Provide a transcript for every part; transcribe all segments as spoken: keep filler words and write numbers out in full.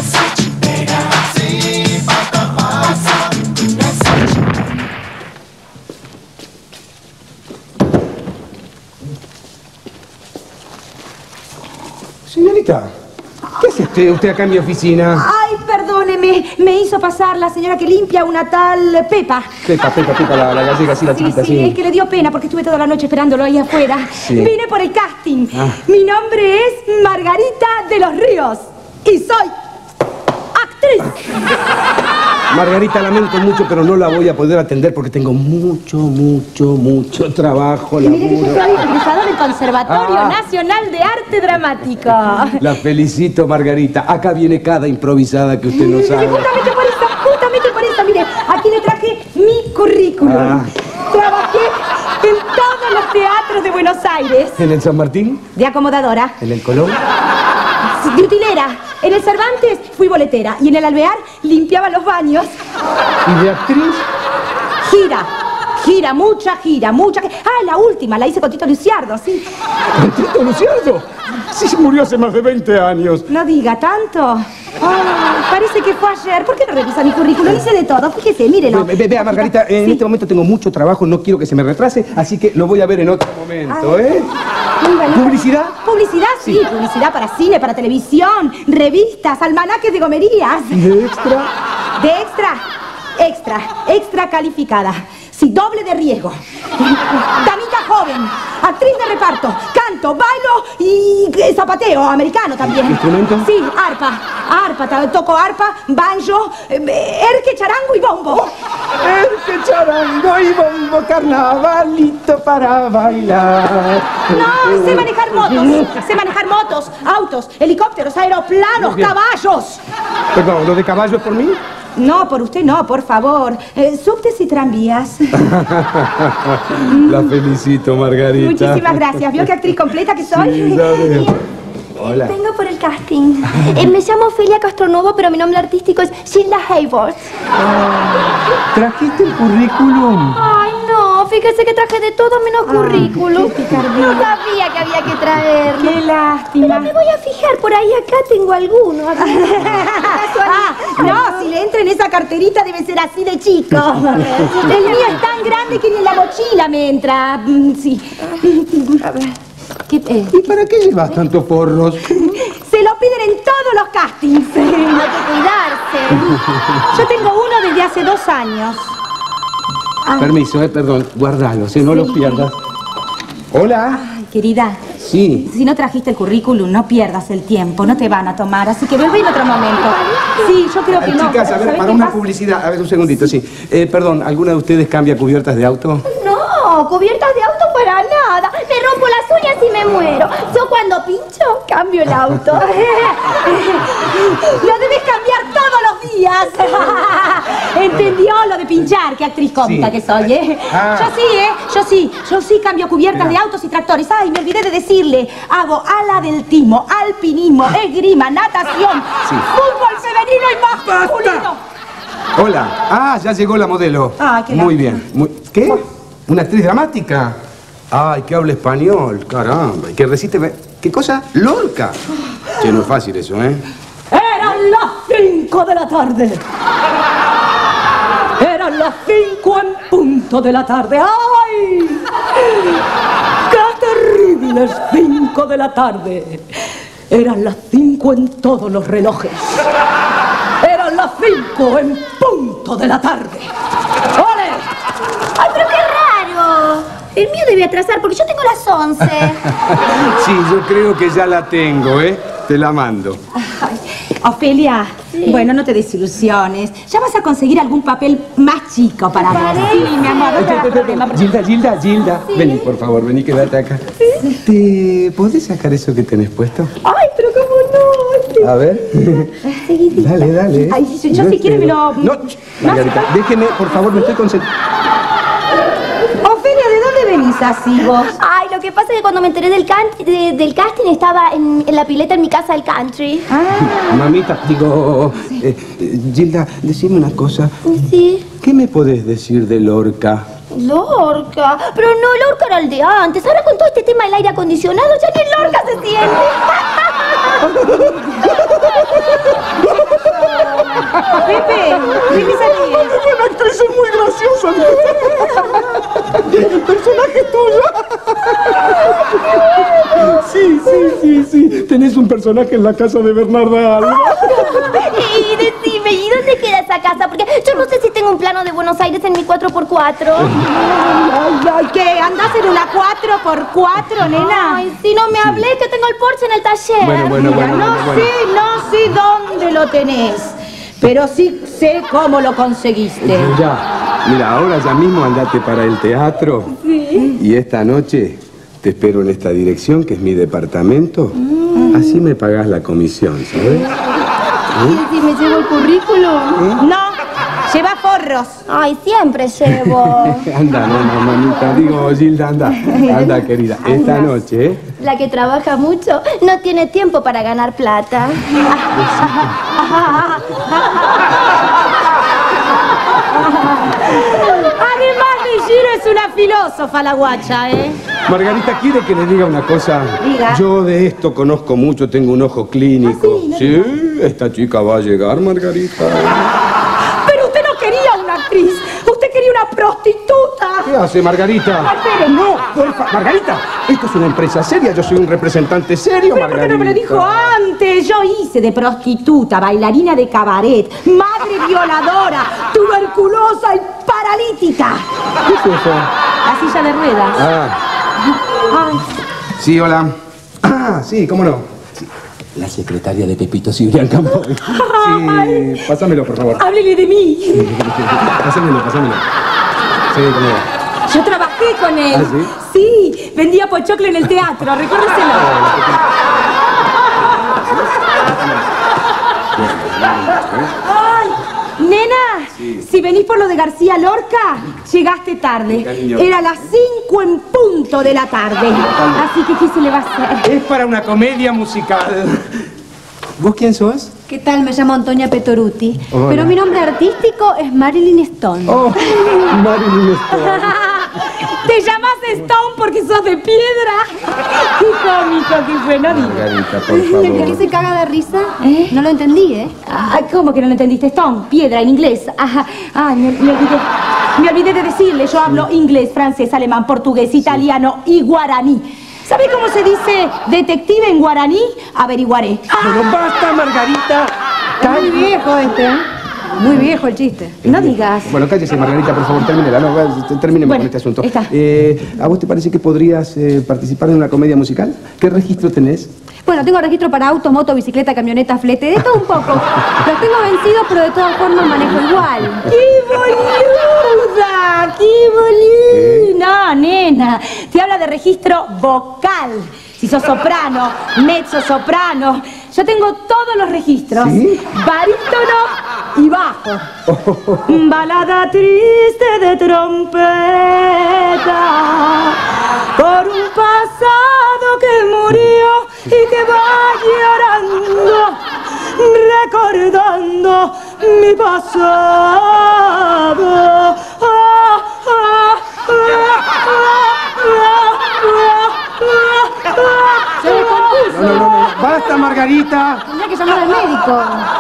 Señorita, ¿qué hace usted, usted acá en mi oficina? Ay, perdóneme, me hizo pasar la señora que limpia, una tal Pepa. Pepa, Pepa, Pepa, la, la gallega, así, la Sí, chiquita, sí, sí. es que le dio pena porque estuve toda la noche esperándolo ahí afuera. Sí. Vine por el casting. Ah. Mi nombre es Margarita de los Ríos y soy actriz. Margarita, lamento mucho, pero no la voy a poder atender porque tengo mucho, mucho, mucho trabajo, Y mire que yo laburo. soy egresada del Conservatorio Ah. Nacional de Arte Dramático. La felicito, Margarita. Acá viene cada improvisada que usted no Sí, sabe. justamente por eso, justamente por eso, mire, aquí le traje mi currículum. Ah. Trabajé en todos los teatros de Buenos Aires. ¿En el San Martín? De acomodadora, ¿En el Colón? de utilera. En el Cervantes fui boletera y en el Alvear limpiaba los baños. ¿Y de actriz? Gira, gira, mucha gira, mucha... Ah, la última, la hice con Tito Luciardo, sí. ¿Con Tito Luciardo? Sí, murió hace más de veinte años. No diga tanto. Ah, parece que fue ayer. ¿Por qué no revisa mi currículum? Hice de todo, fíjese, mírelo. Ve, ve, vea, Margarita, en Sí. este momento tengo mucho trabajo, no quiero que se me retrase, así que lo voy a ver en otro momento, ¿eh? Muy bueno. ¿Publicidad? ¿Publicidad? Sí, publicidad para cine, para televisión, revistas, almanaques de gomerías. ¿De extra? De extra, extra, extra calificada. Sí, doble de riesgo. Damita joven, actriz de reparto, canto, bailo y eh, zapateo americano también. ¿Instrumento? Sí, arpa, arpa, ta- toco arpa, banjo, eh, erque, charango y bombo. El que charango y bombo, carnavalito para bailar. No, sé manejar motos, sé manejar motos, autos, helicópteros, aeroplanos, Muy bien. caballos. Perdón, ¿lo de caballo es por mí? No, por usted no, por favor. Eh, subtes y tranvías. La felicito, Margarita. Muchísimas gracias. ¿Vio qué actriz completa que soy? Sí, ya veo. Hola. Vengo por el casting. Eh, me llamo Ofelia Castronuevo, pero mi nombre artístico es Gilda Hayward. ¿Trajiste el currículum? Ay, no, fíjese que traje de todo menos currículum. No sabía que había que traerlo. Qué lástima. Pero me voy a fijar, por ahí acá tengo alguno. A ver. Ah, no, si le entra en esa carterita debe ser así de chico. El mío es tan grande que ni en la mochila me entra. Mm, Sí. A ver. ¿Qué, eh? ¿Y para qué llevas tantos forros? Se lo piden en todos los castings. Hay que cuidarse. Yo tengo uno desde hace dos años. Permiso, eh, perdón, guardalo, si no los pierdas. Hola. Ay, querida, Sí. si no trajiste el currículum, no pierdas el tiempo, no te van a tomar, así que vuelve en otro momento. Sí, yo creo que Eh, no. Chicas, a ver, ¿Sabés para qué una pasa? publicidad, a ver, un segundito, sí. Eh, perdón, ¿alguna de ustedes cambia cubiertas de auto? No, cubiertas de auto para nada. Me rompo las uñas y me muero. Yo cuando pincho, cambio el auto. Lo debes cambiar todos los días. ¿Entendió lo de pinchar? Qué actriz cómica Sí. que soy, ¿eh? Ah. Yo sí, ¿eh? Yo sí. Yo sí cambio cubiertas de autos y tractores. Ay, me olvidé de decirle. Hago ala del timo, alpinismo, esgrima, natación, Sí. fútbol femenino y masculino. Hola. Ah, ya llegó la modelo. Ay, qué Muy lástima. bien. Muy- ¿Qué? ¿Una actriz dramática? Ay, que habla español, caramba. Y que recite... ¿Qué cosa? Lorca. Che, no es fácil eso, ¿eh? Eran las cinco de la tarde. Eran las cinco en punto de la tarde. ¡Ay! ¡Qué terribles cinco de la tarde! Eran las cinco en todos los relojes. Eran las cinco en punto de la tarde. ¡Ole! Ay, pero qué raro. El mío debe atrasar porque yo tengo las once. Sí, yo creo que ya la tengo, ¿eh? Te la mando. Ay, Ofelia, bueno, no te desilusiones. Ya vas a conseguir algún papel más chico para vos. Sí, mi amor, no te hagas problema. Gilda, Gilda, Gilda. Vení, por favor, vení, quédate acá. ¿Te podés sacar eso que tenés puesto? Ay, pero cómo no. A ver. Dale, dale. Ay, yo- yo si quiere me lo- No, Margarita, déjeme, por favor, me estoy concentrando. Ofelia, ¿de dónde venís así vos? Ay, lo que pasa es que cuando me enteré del, can- de- del casting estaba en, en la pileta en mi casa del country. Ah, Mamita, digo, eh, eh, Gilda, decime una cosa. Sí. ¿Qué me podés decir de Lorca? Lorca. Pero no, Lorca era el de antes. Ahora con todo este tema del aire acondicionado ya ni Lorca se siente. ¿De qué salís? Es una actriz muy graciosa. El personaje es tuyo. Sí, sí, sí, sí. Tenés un personaje en la casa de Bernarda Alba. Y decime, ¿y dónde queda esa casa? Porque yo no sé si tengo un plano de Buenos Aires en mi cuatro por cuatro. Ay, ay, ¿qué? ¿Andás en una cuatro por cuatro, nena? Ay, si no me hablé, que tengo el Porsche en el taller. Bueno, bueno, Mira, bueno, no bueno, bueno. sé, no sé dónde lo tenés, pero sí sé cómo lo conseguiste. Ya, mira, ahora ya mismo andate para el teatro. Sí. Y esta noche te espero en esta dirección, que es mi departamento. Mm. Así me pagás la comisión, ¿sabes? ¿Eh? ¿Y si me llevo el currículum? No, lleva forros. Ay, siempre llevo. Anda, no, no, mamita. Digo, Gilda, anda. Anda, querida. Esta noche, ¿eh? La que trabaja mucho no tiene tiempo para ganar plata. Además de Giro es una filósofa la guacha, ¿eh? Margarita, ¿quiere que le diga una cosa? Diga. Yo de esto conozco mucho, tengo un ojo clínico. ¿Ah, sí? ¿No? Sí, esta chica va a llegar, Margarita. Pero usted no quería una actriz, usted quería una prostituta. ¿Qué hace, Margarita? Ay, pero No, porfa, Margarita, esto es una empresa seria, yo soy un representante serio, ¿Pero por qué Margarita. no me lo dijo antes? Yo hice de prostituta, bailarina de cabaret, madre violadora, tuberculosa y paralítica. ¿Qué es eso? La silla de ruedas. Ah, Ay, sí, hola. Ah, sí, cómo no. Sí, la secretaria de Pepito Cibrián Campoy. Sí, pásamelo, por favor. háblele de mí. Pásamelo, pásamelo. Sí, cómo no. Yo trabajé con él. ¿Ah, sí? Sí, vendía pochoclo en el teatro, recuérdeselo. Ay, nena, si venís por lo de García Lorca, llegaste tarde. Cariño. Era las cinco en punto de la tarde. Así que, ¿qué se le va a hacer? Es para una comedia musical. ¿Vos quién sos? ¿Qué tal? Me llamo Antonia Petoruti. Hola. Pero mi nombre artístico es Marilyn Stone. Oh, Marilyn Stone. Te llamas Stone porque sos de piedra. Qué cómico que fue, ¿no? Margarita, por ¿De qué favor. se caga de risa? ¿Eh? No lo entendí, ¿eh? Ay, ¿cómo que no lo entendiste? Stone, piedra en inglés. Ajá. Ay, me, me olvidé. Me olvidé de decirle, yo hablo inglés, francés, alemán, portugués, italiano y guaraní. ¿Sabe cómo se dice detective en guaraní? Averiguaré. Pero basta, Margarita. Muy viejo este, ¿eh? Muy viejo el chiste. No digas. Bueno, cállese, Margarita, por favor, termínela. No, termíneme Bueno, con este asunto. está. Eh, ¿A vos te parece que podrías eh, participar en una comedia musical? ¿Qué registro tenés? Bueno, tengo registro para auto, moto, bicicleta, camioneta, flete, de todo un poco. Los tengo vencidos, pero de todas formas manejo igual. ¡Qué boluda! ¡Qué boluda! No, nena. Te habla de registro vocal. Si sos soprano, mezzo soprano. Yo tengo todos los registros. ¿Sí? Barítono y bajo. Balada triste de trompeta por un pasado que murió y que va llorando, recordando mi pasado. Ah, ah, ah, ah, ah, ah, ah. Se descompuso. No, no, no, no. ¡Basta, Margarita! Tendría que llamar al médico.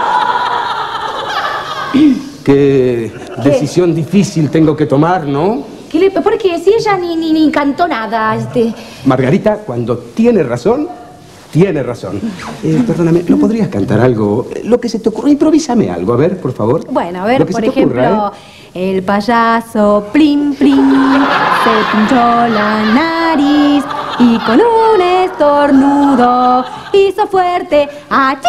Qué decisión difícil tengo que tomar, ¿no? ¿Qué le, porque si ella ni, ni, ni cantó nada, este... Margarita, cuando tiene razón, tiene razón. Eh, perdóname, ¿no podrías cantar algo? Lo que se te ocurra, improvísame algo, a ver, por favor. Bueno, a ver, Lo que por se te ejemplo, ocurra, ¿eh? el payaso Plim Plim se pinchó la nariz y con un estornudo hizo fuerte ¡achí!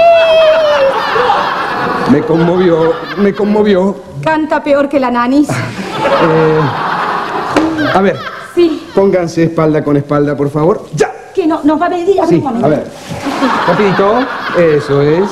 Me conmovió, me conmovió. Canta peor que la nanis. Eh, a ver, Sí, pónganse espalda con espalda, por favor. ¡Ya! que no, nos va a pedir... Sí, a ver. Rapidito, eso es.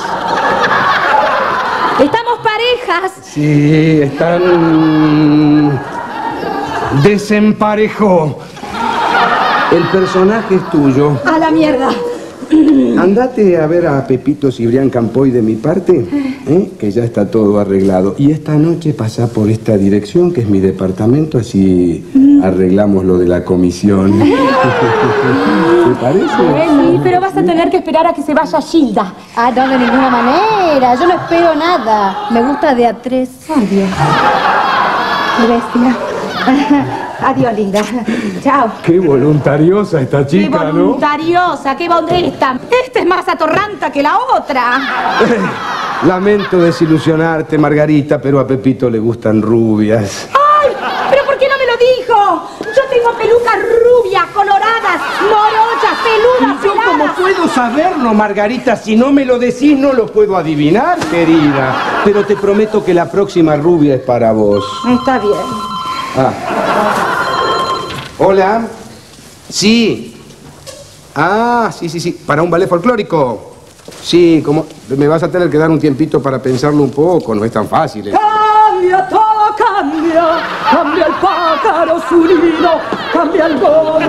Estamos parejas. Sí, están... Desemparejo. El personaje es tuyo. A la mierda. Andate a ver a Pepito Cibrián Campoy de mi parte. ¿eh? Que ya está todo arreglado. Y esta noche pasá por esta dirección, que es mi departamento, así mm. arreglamos lo de la comisión. ¿Te parece? Sí, pero vas a tener que esperar a que se vaya Gilda. Ah, no, de ninguna manera. Yo no espero nada. Me gusta de a tres. Adiós. Qué bestia. Adiós, linda. Chao. Qué voluntariosa esta chica, ¿no? Qué voluntariosa, ¿no? Qué esta. Esta es más atorranta que la otra. Lamento desilusionarte, Margarita, pero a Pepito le gustan rubias. ¡Ay! ¿Pero por qué no me lo dijo? Yo tengo pelucas rubias, coloradas, morochas, peludas, ¿Y yo peladas? cómo puedo saberlo, Margarita? Si no me lo decís, no lo puedo adivinar, querida. Pero te prometo que la próxima rubia es para vos. Está bien. Ah. Hola. Sí. Ah, sí, sí, sí. Para un ballet folclórico. Sí, como me vas a tener que dar un tiempito para pensarlo un poco. No es tan fácil, ¿eh? Cambia, todo cambia. Cambia el pájaro su nido. Cambia el gorro.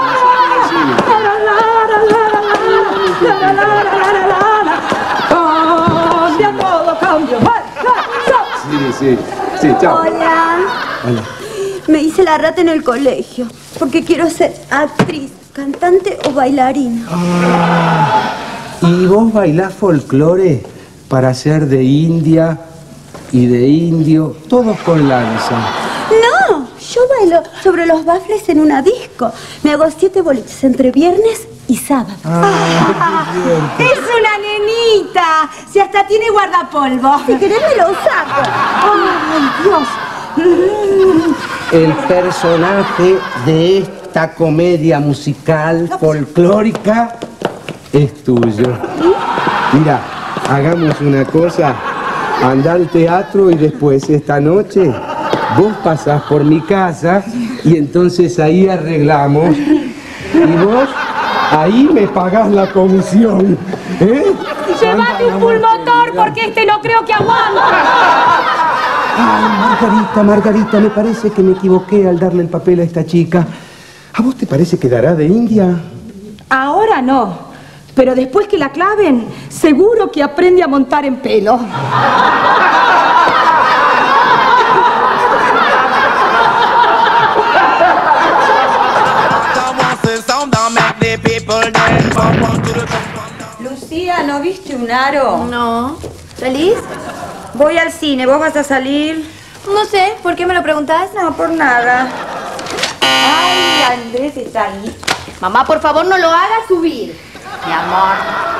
Cambia, todo cambia. Sí, sí. Sí, chao. Hola. Hola. Me hice la rata en el colegio porque quiero ser actriz, cantante o bailarina. Ah, ¿y vos bailás folclore para ser de India y de indio, todos con lanza? No, yo bailo sobre los bafles en una disco. Me hago siete boliches entre viernes y sábado. Ah, ¡Es una nenita! Si hasta tiene guardapolvo. Si querés me lo saco. ¡Ay, Dios! El personaje de esta comedia musical folclórica es tuyo. Mira, hagamos una cosa. Anda al teatro y después esta noche vos pasás por mi casa y entonces ahí arreglamos. Y vos ahí me pagás la comisión. ¿Eh? Llévate un pulmotor porque este no creo que aguante. Ay, Margarita, Margarita, me parece que me equivoqué al darle el papel a esta chica. ¿A vos te parece que dará de India? Ahora no, pero después que la claven, seguro que aprende a montar en pelo. Lucía, ¿no viste un aro? No. ¿Feliz? Voy al cine, ¿vos vas a salir? No sé, ¿por qué me lo preguntás? No, por nada. Ay, Andrés está ahí. Mamá, por favor, no lo hagas subir. Mi amor,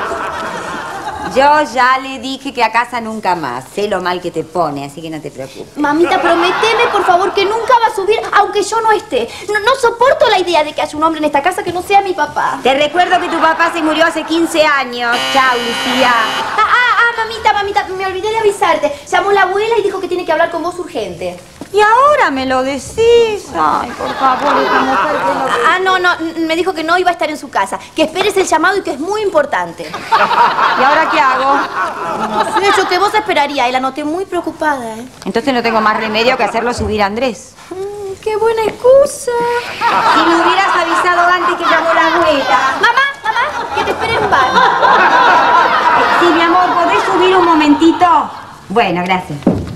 yo ya le dije que a casa nunca más. Sé lo mal que te pone, así que no te preocupes. Mamita, prometeme, por favor, que nunca va a subir, aunque yo no esté. No, no soporto la idea de que haya un hombre en esta casa que no sea mi papá. Te recuerdo que tu papá se murió hace quince años. Chao, Lucía. Ah, ah, ah, mamita, mamita, me olvidé de avisarte. Llamó la abuela y dijo que tiene que hablar con vos urgente. Y ahora me lo decís. Ay, por favor, esta mujer que no... Ah, no, no, me dijo que no iba a estar en su casa. Que esperes el llamado y que es muy importante. ¿Y ahora qué hago? No sé, yo que vos esperaría y la noté muy preocupada, ¿eh? Entonces no tengo más remedio que hacerlo subir a Andrés. Mm, ¡Qué buena excusa! Si me hubieras avisado antes que llamó la abuela. Mamá, mamá, que te espere en bar. Sí, mi amor, ¿podés subir un momentito? Bueno, gracias.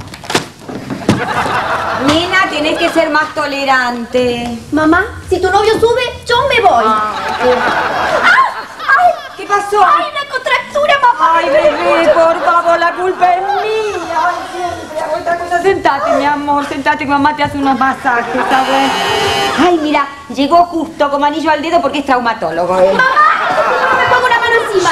Nena, tenés que ser más tolerante. Mamá, si tu novio sube, yo me voy. Ah, ¡Ay! ¿Qué pasó? ¡Ay, una contractura, mamá! Ay, bebé, por favor, la culpa es mía. Ay, siempre hago esta cosa. Sentate, mi amor, sentate que mamá te hace unos masajes, ¿sabes? Ay, mira, llegó justo como anillo al dedo porque es traumatólogo, ¿eh? ¡Mamá! ¡Me pongo una mano encima!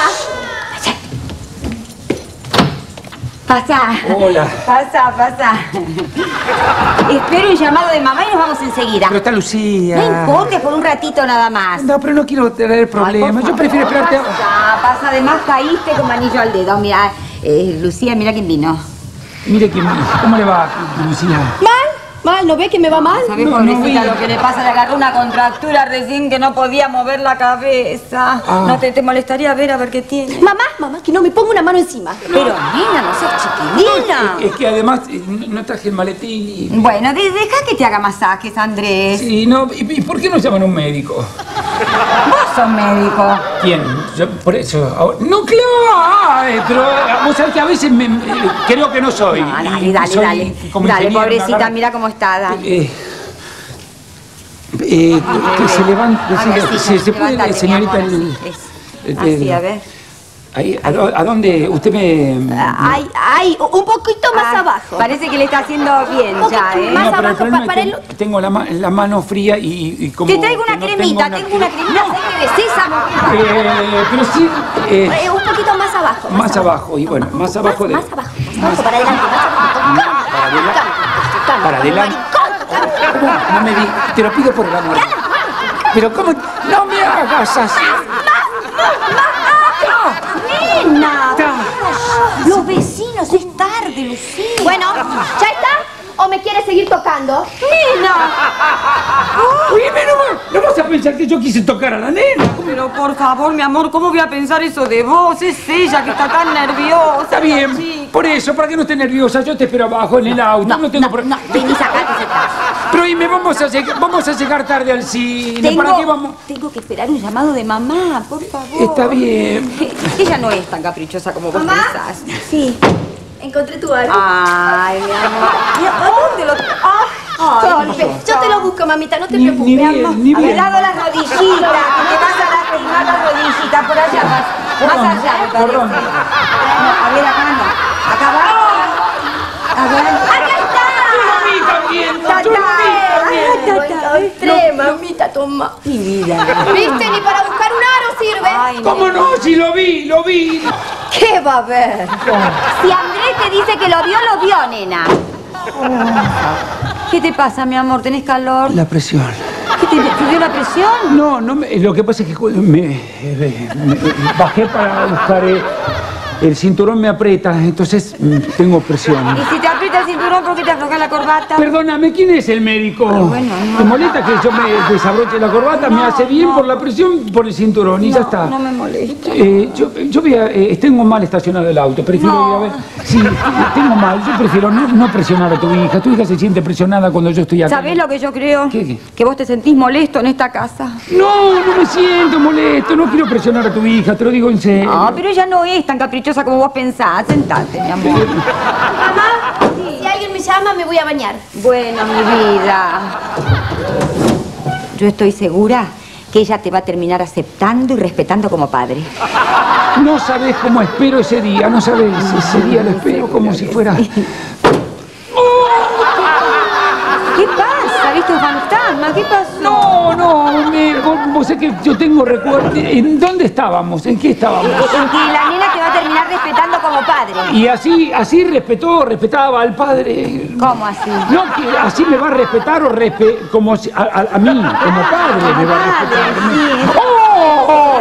Pasa. Hola. Pasa, pasa. Espero un llamado de mamá y nos vamos enseguida. Pero está Lucía. No importa, es por un ratito nada más. No, pero no quiero tener problemas. Ay, Yo prefiero esperarte. a- Pasa, pasa, además caíste como anillo al dedo. Mira, eh, Lucía, mira quién vino. Mire quién vino. ¿Cómo le va, Lucía? ¿Mal? ¿Mal? ¿No ve que me va mal? ¿Sabés, No, pobrecita, no vi. lo que le pasa? Le agarró una contractura recién que no podía mover la cabeza. Ah. No te, te molestaría ver a ver qué tiene. Mamá, mamá, que no me ponga una mano encima. Pero, nena, no seas chiquilina. Es que además eh, no no traje el maletín y... Bueno, de- deja que te haga masajes, Andrés. Sí, no. ¿Y, y por qué no llaman a un médico? Vos sos médico. ¿Quién? Yo, por eso. ahora- No, claro, eh, pero vos sabés que a veces me, me- creo que no soy. No, dale, Y dale, soy dale. como Dale, ingeniero, pobrecita, agarra- mira cómo está, dale. Eh, eh, que se levante, A ver, sí, se, se puede, levántate, mi señorita, amor, el, así, es. el- Así, el- a ver. ahí, a, dó- ¿A dónde? Usted me... Ay, ay, un poquito más Ah, abajo. Parece que le está haciendo bien Un ya, poquito ¿eh? más No, pero el abajo, problema pa- es para que el- tengo la, ma- la mano fría y, y como... Te traigo una que no cremita, tengo tengo una cremita, aceite de sésamo. Eh, pero sí... eh, Eh, un poquito más abajo. más abajo, y bueno, más abajo de... Más abajo, más abajo, para adelante, más abajo. Para adelante. Para adelante. ¿Cómo? No me di... Te lo pido por el amor. Pero ¿cómo? No me hagas así. ¡Nena! Los vecinos, es tarde, Lucía. Bueno, ¿ya está? ¿O me quieres seguir tocando? Oye, no, no vas a pensar que yo quise tocar a la nena. Pero por favor, mi amor, ¿cómo voy a pensar eso de vos? Es ella que está tan nerviosa. Está bien, chica. por eso, para que no estés nerviosa, yo te espero abajo en el auto. No, tengo problema. Vení, sacate ese traje. Pero dime, vamos a, llegar, vamos a llegar tarde al cine. Tengo, ¿Para qué vamos? tengo que esperar un llamado de mamá, por favor. Está bien. Ella no es tan caprichosa como vos ¿Mamá? pensás. Sí. Encontré tu árbol. Ay, mi amor. ¿A dónde lo...? Ay, Golpe. Yo te lo busco, mamita, no te Ni, preocupes. ni bien, ni A ver, bien. dado las rodillitas, que te vas a lastimar las rodillitas, por allá más, más allá, me parece. perdón. No, a ver, acá no, acá va. A ver. ¡Acá Yo lo vi también, está! yo lo vi también. Lo encontré, mamita, toma. Mi vida. ¿Viste? Ni para buscar un aro sirve. Ay, ¿Cómo no? Si lo vi, lo vi. ¿Qué va a haber? Si Andrés te dice que lo vio, lo vio, nena. ¿Qué te pasa, mi amor? ¿Tenés calor? La presión. ¿Qué te, te dio la presión? No, no, me- lo que pasa es que cuando me, me- me- bajé para buscar el, el cinturón, me aprieta, entonces mm, tengo presión. Y si te aprieta el cinturón, ¿por qué te aflojas la corbata? Perdóname, ¿quién es el médico? bueno, no. ¿Te molesta que yo me desabroche la corbata? me hace bien por la presión, por el cinturón y ya está. No me molesta. Eh, yo, yo voy a, eh, tengo mal estacionado el auto, prefiero No. ir a ver. Sí, tengo mal, yo prefiero no, no presionar a tu hija. Tu hija se siente presionada cuando yo estoy acá. ¿Sabés lo que yo creo? ¿Qué, qué? Que vos te sentís molesto en esta casa. No, no me siento molesto, no quiero presionar a tu hija, te lo digo en serio. No, pero ella no es tan caprichosa como vos pensás. Sentate, mi amor. Mamá, si alguien me llama, me voy a bañar. Bueno, mi vida. Yo estoy segura que ella te va a terminar aceptando y respetando como padre. No sabes cómo espero ese día, no sabes, ese día lo espero como si fuera... ¿Qué pasa? ¿Viste un fantasma? ¿Qué pasó? No, no, me, vos, vos sabés que yo tengo recuerdo. ¿En dónde estábamos? ¿En qué estábamos? En que la nena te va a terminar respetando como padre. Y así, así respetó, respetaba al padre. ¿Cómo así? No, que así me va a respetar o respe, como si- a, a- a mí, como padre me va a respetar. Sí. ¡Oh! ¡Oh!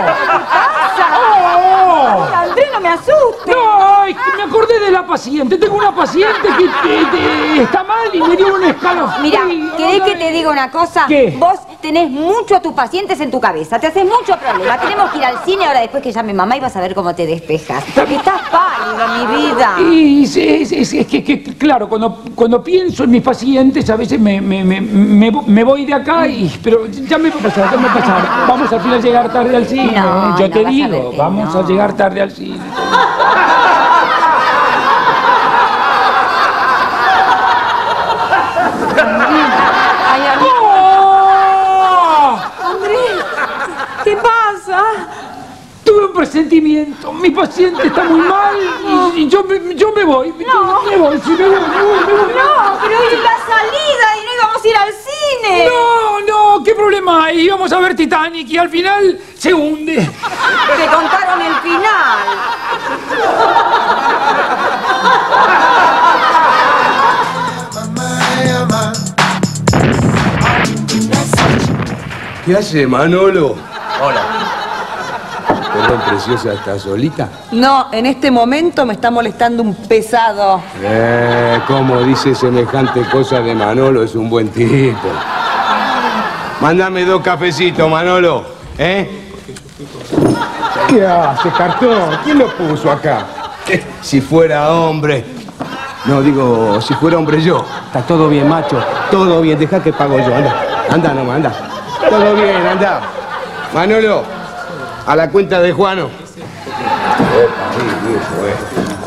Andrés, no me asustes. No, ay, que me acordé de la paciente. Tengo una paciente que, que- que está mal y me dio un escalofrío. Mira, ¿querés que te diga una cosa? ¿Qué? Vos tenés mucho a tus pacientes en tu cabeza, te haces mucho problema. Tenemos que ir al cine ahora después que llame mamá y vas a ver cómo te despejas. Estás pálida, mi vida. Y es, es- es- es que, que, claro, cuando, cuando pienso en mis pacientes, a veces me, me, me, me, me voy de acá, y, pero ya me va a pasar, ya me va a pasar. Vamos al final a llegar tarde al cine. No, Yo no, te vas a ver digo, que vamos no. a llegar tarde al cine. Ay, Andrés, ¡Oh! ¿qué pasa? Tuve un presentimiento, mi paciente está muy mal y, y yo, me, yo me voy. No. Me voy, sí, me voy, me voy, me voy. No, pero hoy es la salida y no íbamos a ir al cine. No, no, ¿qué problema hay? Íbamos a ver Titanic y al final se hunde. Te contaron el final. ¿Qué hace, Manolo? Hola. Perdón, preciosa, ¿estás solita? No, en este momento me está molestando un pesado. Eh, como dice semejante cosa de Manolo, es un buen tipo. Mándame dos cafecitos, Manolo, ¿eh? ¿Qué hace, cartón? ¿Quién lo puso acá? Eh, Si fuera hombre. No, digo, si fuera hombre yo. Está todo bien, macho. Todo bien, deja que pago yo. Anda, anda nomás, anda. Todo bien, anda. Manolo, a la cuenta de Juano. Opa, sí, viejo, eh.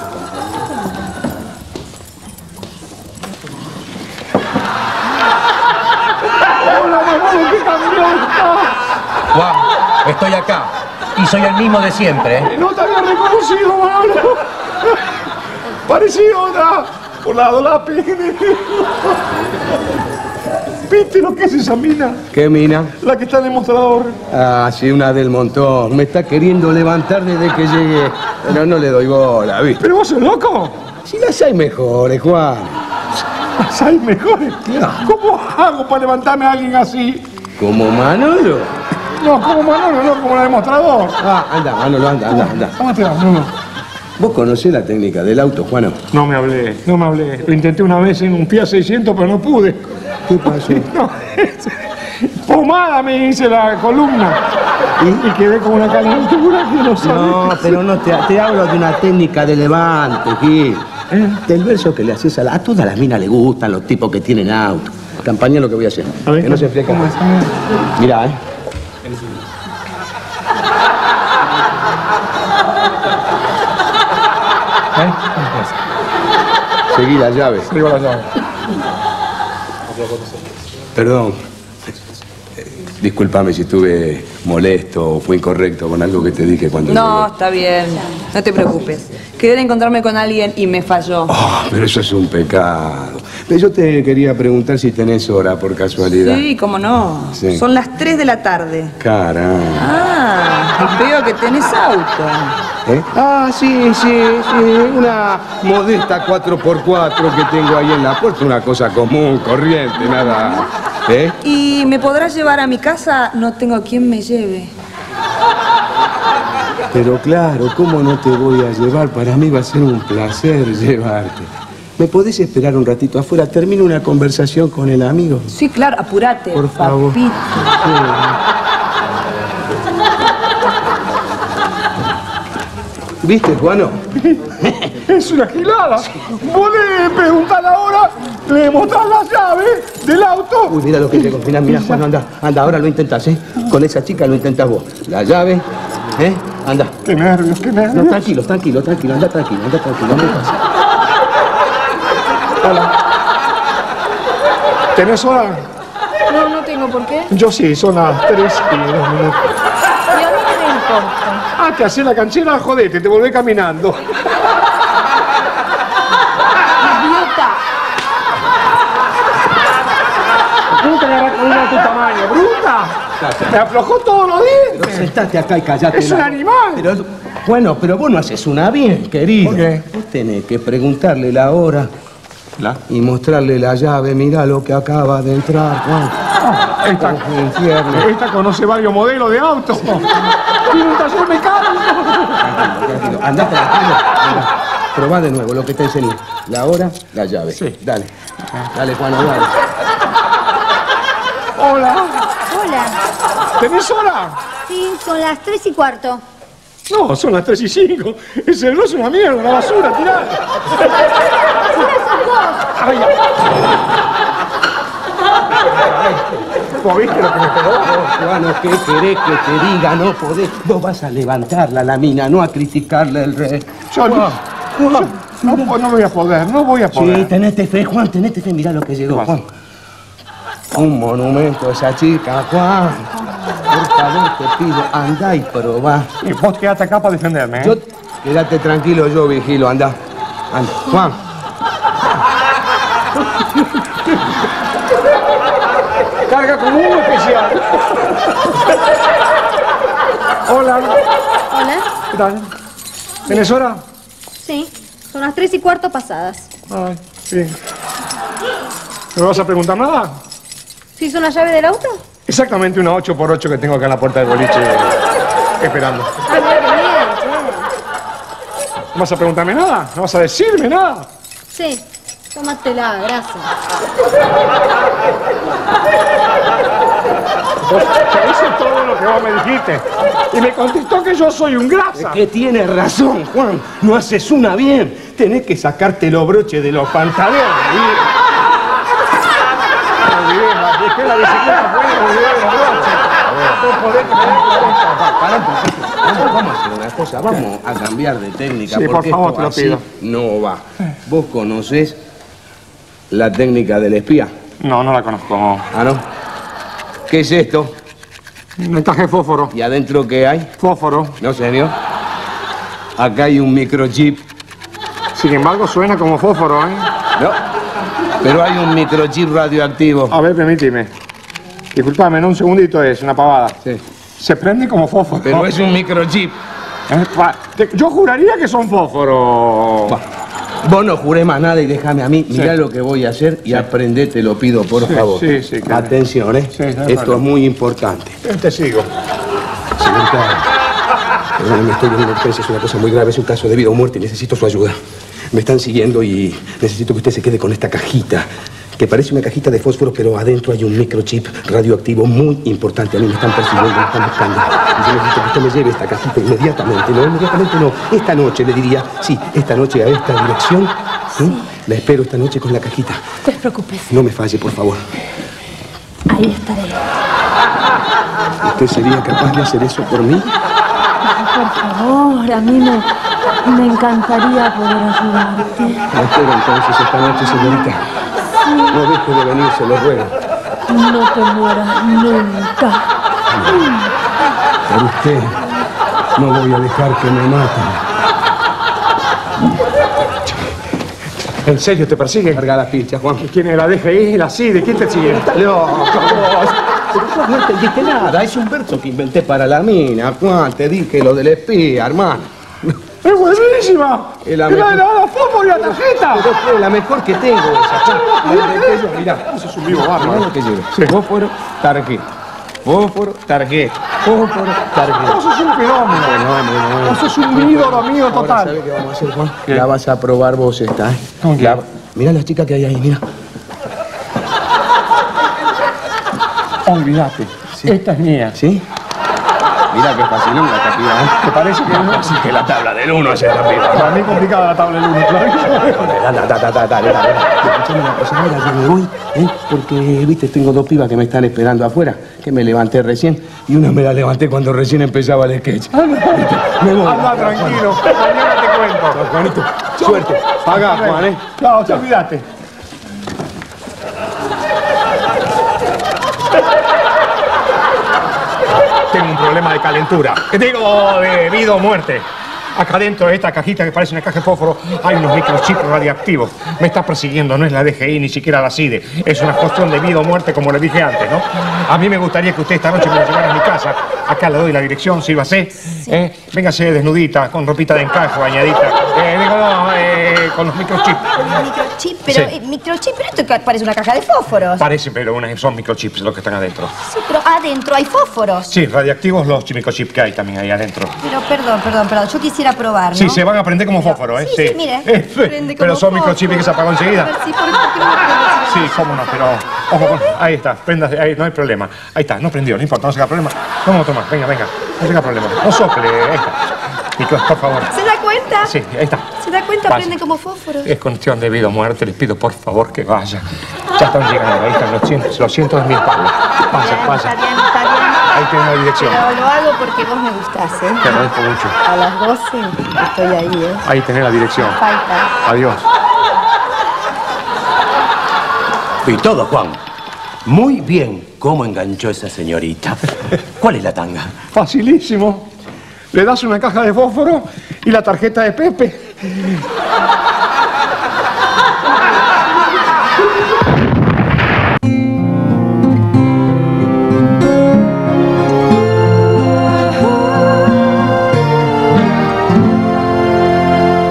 Hola, Manolo, qué cambiado está. Juan, estoy acá. Y soy el mismo de siempre, ¿eh? No te había reconocido, Manolo. Parecía otra. Por lado lápiz. ¿Viste lo que es esa mina? ¿Qué mina? La que está en el mostrador. Ah, sí, una del montón. Me está queriendo levantar desde que llegué. Pero no le doy bola, ¿viste? ¿Pero vos sos loco? Si las hay mejores, Juan. ¿Las hay mejores? ¿Cómo hago para levantarme a alguien así? ¿Como Manolo? No, como Manolo, no, como la del mostrador. Ah, anda, Manolo, anda, anda, anda. ¿Cómo te vas, Manolo? ¿Vos conocés la técnica del auto, Juano? No me hablé, no me hablé. Lo intenté una vez en un Fiat seiscientos, pero no pude. ¿Qué pasó? No, pomada me hice la columna. ¿Y? Y quedé con una calentura que no sabía. No, pero no, te, te hablo de una técnica de levante, Gil. ¿Eh? Del verso que le haces a la... A todas las minas le gustan los tipos que tienen auto. Campaña lo que voy a hacer. A ver, que no se enfriaca. ¿cómo es? Mirá, ¿eh? ¿Eh? Seguí la llave. Sigo la llave. Perdón. Discúlpame si estuve molesto o fue incorrecto con algo que te dije cuando No, llegué. está bien. No te preocupes. Quería encontrarme con alguien y me falló. Oh, pero eso es un pecado. Pero yo te quería preguntar si tenés hora por casualidad. Sí, cómo no. Sí. Son las tres de la tarde. Caramba. Ah, veo que tenés auto. ¿Eh? Ah, sí, sí, sí. Una modesta cuatro por cuatro que tengo ahí en la puerta. Una cosa común, corriente, nada. ¿Eh? ¿Y me podrás llevar a mi casa? No tengo quien me lleve. Pero claro, ¿cómo no te voy a llevar? Para mí va a ser un placer llevarte. ¿Me podés esperar un ratito afuera? Termino una conversación con el amigo. Sí, claro, apurate. Por favor. Papito. ¿Viste, Juano? Es una gilada. Vos le preguntás ahora, le mostrás la llave del auto. Uy, mira lo que llegó. Mira, mira, Juano, anda. Anda, ahora lo intentás, ¿eh? Con esa chica lo intentás vos. La llave, ¿eh? Anda. Qué nervios, qué nervios. No, tranquilo, tranquilo, tranquilo. Anda tranquilo, anda tranquilo. No me pasa. Hola. ¿Tenés hora? No, no tengo por qué. Yo sí, son las tres y dos minutos. Y a mí no me importa. Ah, te hacés la canchera, jodete, te volvés caminando. Idiota. ¿Cómo te agarrás con una de tu tamaño, bruta? Me aflojó todos los Pero dientes. sentate acá y callate. Es un la- animal. Pero, bueno, pero vos no haces una bien, querido. ¿Por qué? Vos tenés que preguntarle la hora ¿La? y mostrarle la llave. Mirá lo que acaba de entrar, Juan. Ah, esta, Es un infierno. esta conoce varios modelos de autos. Tiene un taller mecánico. Tranquilo, andá tranquilo. Andá. Probá de nuevo lo que te enseñé. La hora, la llave. Sí. Dale. Dale, Juan, dale. Hola. Hola. ¿Tenés hora? Sí, son las tres y cuarto. No, son las tres y cinco. Ese reloj es una mierda, una basura, tirá. Ay, ay. ¿Vos viste lo que me pegó? Juan, ¿qué querés que te diga? No podés. Vos vas a levantarla, la mina, no a criticarle el rey. Yo no, yo no, no, no voy a poder, no voy a Sí, poder. tenete fe, Juan, tenete fe. Mirá lo que llegó, Juan. Un monumento a esa chica, Juan. Por favor, te pido, andá y probá. Y vos quedate acá para defenderme, ¿eh? Yo, quédate tranquilo, yo vigilo, anda. Anda, Juan. Carga con uno especial. Hola. Hola. ¿Qué tal? ¿Tenés hora? Sí, son las tres y cuarto pasadas. Ay, sí. ¿No me vas a preguntar nada? ¿Sí son la llave del auto? Exactamente una ocho por ocho que tengo acá en la puerta del boliche esperando. Ah, mira qué bien, che. ¿No vas a preguntarme nada? ¿No vas a decirme nada? Sí, tómatela, gracias. Vos ya hice todo lo que vos me dijiste. Y me contestó que yo soy un grasa. Que tienes razón, Juan. No haces una bien. Tenés que sacarte los broches de los pantalones. Me olvidé, dejé la bicicleta afuera y me olvidé de los broches. Vamos a hacer una cosa, vamos a cambiar de técnica. Sí, por favor, te lo pido. No va. ¿Vos conocés la técnica del espía? No, no la conozco. ¿Ah, no? ¿Qué es esto? Un encaje de fósforo. ¿Y adentro qué hay? Fósforo. No, señor. Acá hay un microchip. Sin embargo, suena como fósforo, ¿eh? No. Pero hay un microchip radioactivo. A ver, permíteme. Disculpame, en un segundito es una pavada. Sí. Se prende como fósforo. Pero es un microchip. Eh, pa- te- Yo juraría que son fósforos. Va. Vos no juré más nada y déjame a mí. Sí. Mirá lo que voy a hacer y aprendé, te lo pido, por Sí, favor. sí, sí, claro. Atención, ¿eh? Sí, no hay Esto problema. es muy importante. Te sigo. Señorita, perdóneme, estoy en una urgencia, es una cosa muy grave, es un caso de vida o muerte y necesito su ayuda. Me están siguiendo y necesito que usted se quede con esta cajita, que parece una cajita de fósforo, pero adentro hay un microchip radioactivo muy importante. A mí me están persiguiendo, me están buscando. Y yo necesito que usted me lleve esta cajita inmediatamente. No, inmediatamente no. Esta noche le diría, sí, esta noche a esta dirección. ¿Sí? La espero esta noche con la cajita. No te preocupes, No me falle, por favor. ahí estaré. ¿Usted sería capaz de hacer eso por mí? Por favor, a mí me, me encantaría poder ayudarte. La espero entonces esta noche, señorita. No deje de venir, se lo ruego. No te mueras nunca. Por usted, no voy a dejar que me maten. ¿En serio te persigue? Carga la ficha, Juan. ¿Quién es la D G I? ¿La C I D? ¿Quién te sigue? No, pero vos no entendiste nada. Es un verso que inventé para la mina, Juan. Te dije lo del espía, hermano. ¡Es buenísima! Es la ¡Es la mejor. de la fósforo y la tarjeta! Pero fue la mejor que tengo esa, Juan. La inventé yo, mirá. Eso es un vivo bárbaro. Mirá lo que llevo. Sí. Fósforo, tarjeta. Fósforo, tarjeta. Fósforo, tarjeta. Vos sos un fenómeno. Fenómeno, Vos sos un ídolo mío Ahora, total. ¿sabés qué vamos a hacer, Juan? ¿Qué? La vas a probar vos esta, ¿eh? ¿Con qué? La- Mirá la chica que hay ahí, mira. Olvídate. Esta es mía. ¿Sí? Mira qué fascinante la tapida, ¿eh? ¿Te parece que no? Así que la tabla del uno es esta tapida. Para mí es complicada la tabla del uno, claro. Dale, dale, dale, dale, dale, dale. Escuchame una cosa, ahora yo me voy, ¿eh? Porque, viste, tengo dos pibas que me están esperando afuera, que me levanté recién, y una me la levanté cuando recién empezaba el sketch. Me voy. Anda tranquilo. Mañana te cuento. Chao, Juanito. Suerte. Pagá, Juan, ¿eh? Chao, chao, olvídate. Tengo un problema de calentura. Que digo, de vida o muerte. Acá dentro de esta cajita que parece una caja de fósforo hay unos microchips radiactivos. Me está persiguiendo, no es la D G I ni siquiera la C I D. Es una cuestión de vida o muerte, como le dije antes, ¿no? A mí me gustaría que usted esta noche me lo llevara a mi casa. Acá le doy la dirección, sírvase. ¿Eh? Véngase desnudita, con ropita de encaje, bañadita. Eh, digo, no, eh, con los microchips. Microchip, pero Sí. eh, microchip, pero esto ca- parece una caja de fósforos. Parece, pero una- son microchips los que están adentro. Sí, pero adentro hay fósforos. Sí, radiactivos los microchips que hay también ahí adentro. Pero perdón, perdón, perdón. Yo quisiera probar, ¿no? Sí, se van a prender como fósforo, ¿eh? Sí, sí, mire. Eh, Prende pero como son microchips que se apagó A enseguida. ver, sí, ¿por, por qué no me prende? Sí, cómo no, pero... Ojo, con- ahí está, préndase, ahí, no hay problema. Ahí está, no prendió, no importa, no se haga problema. Vamos a tomar, venga, venga, no se haga problema. No sople, ahí está. Nico, por favor. ¿Se da cuenta? Sí, ahí está. ¿Se da cuenta? Pase. Prende como fósforos. Es cuestión de vida o muerte, les pido por favor que vaya. Ya están llegando, ahí están los cientos, los cientos de mil palos. Pasa, Bien, pasa. Está bien, está bien. Ahí tiene la dirección. Pero lo hago porque vos me gustás, ¿eh? Te agradezco mucho. A las doce estoy ahí, ¿eh? Ahí tenés la dirección. Falta. Adiós. Y todo, Juan. Muy bien cómo enganchó esa señorita. ¿Cuál es la tanga? Facilísimo. Le das una caja de fósforo y la tarjeta de Pepe.